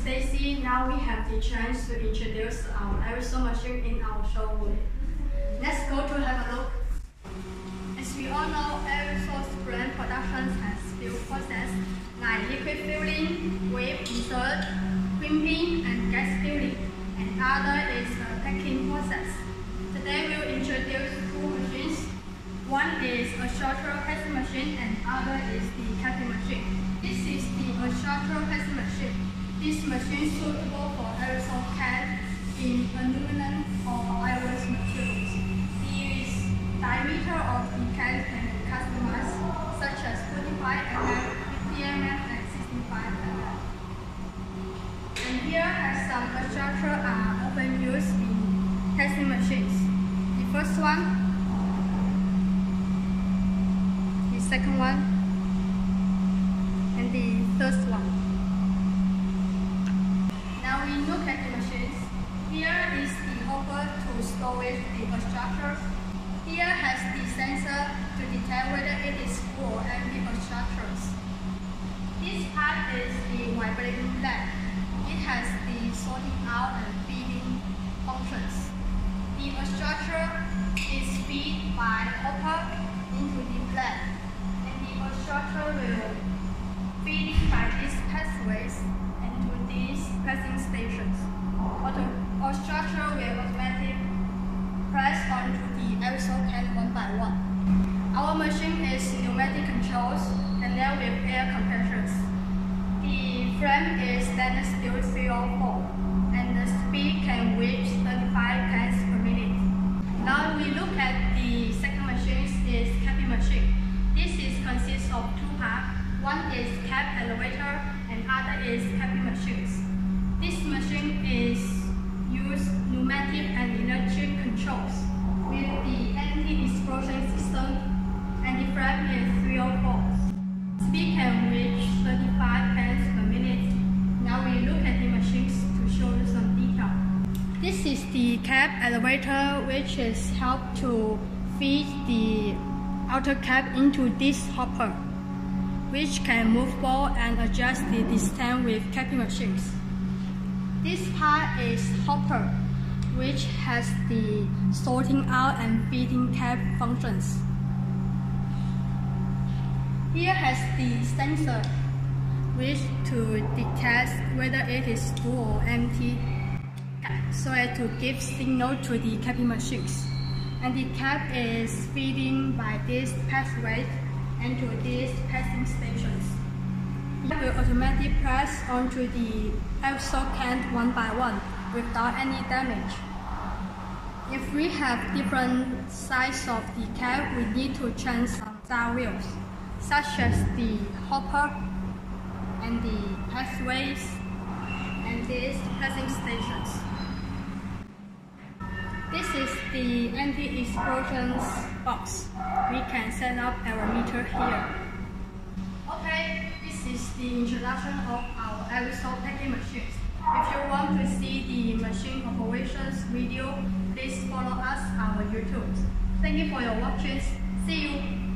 Stacy. Now we have the chance to introduce our aerosol machine in our showroom. Let's go to have a look. As we all know, aerosol brand production has few processes like liquid filling, wave insert, crimping, and gas filling, and other is the packing process. Today we'll introduce two machines. One is a structural pressing machine and other is the capping machine. This is the structural pressing machine. This machine is suitable for aerosol can in aluminum or iron materials. The diameter of the can be customized, such as 45 mm, 50 mm, and 65 mm. And here are some structures are often used in pressing machines. The first one, the second one, and the third one. Now we look at the machines. Here is the hopper to store the structure. Here has the sensor to detect whether it is full or empty structures. This part is the vibrating leg. It has the sorting out and feeding functions. The structure is fed by hopper into the plate, and the structure will feed by these pathways into these pressing stations. Our structure will automatically press onto the aerosol can one by one. Our machine is pneumatic controls and there with air compressors. The frame is stainless steel 304 and the speed can reach 35 cans per minute. Now we look at the second machine is capping machine. This consists of two parts. One is cap elevator and other is capping machines. This machine is use pneumatic and electric controls with the anti-explosion system, and the frame is 304. Speed can reach 35 cans per minute. Now we look at the machines to show you some detail. This is the cap elevator, which is help to feed the outer cap into this hopper, which can move ball and adjust the distance with capping machines. This part is hopper, which has the sorting out and feeding cap functions. Here has the sensor, which to detect whether it is full or empty, so as to give signal to the capping machines. And the cap is feeding by this pathway into these pressing stations. It will automatically press onto the aerosol can one by one without any damage. If we have different size of the cap, we need to change some side wheels, such as the hopper and the pathways and these pressing stations. This is the anti-explosion box. We can set up our meter here. Okay, this is the introduction of our aerosol packing machines. If you want to see the machine operations video, please follow us on our YouTube. Thank you for your watching. See you.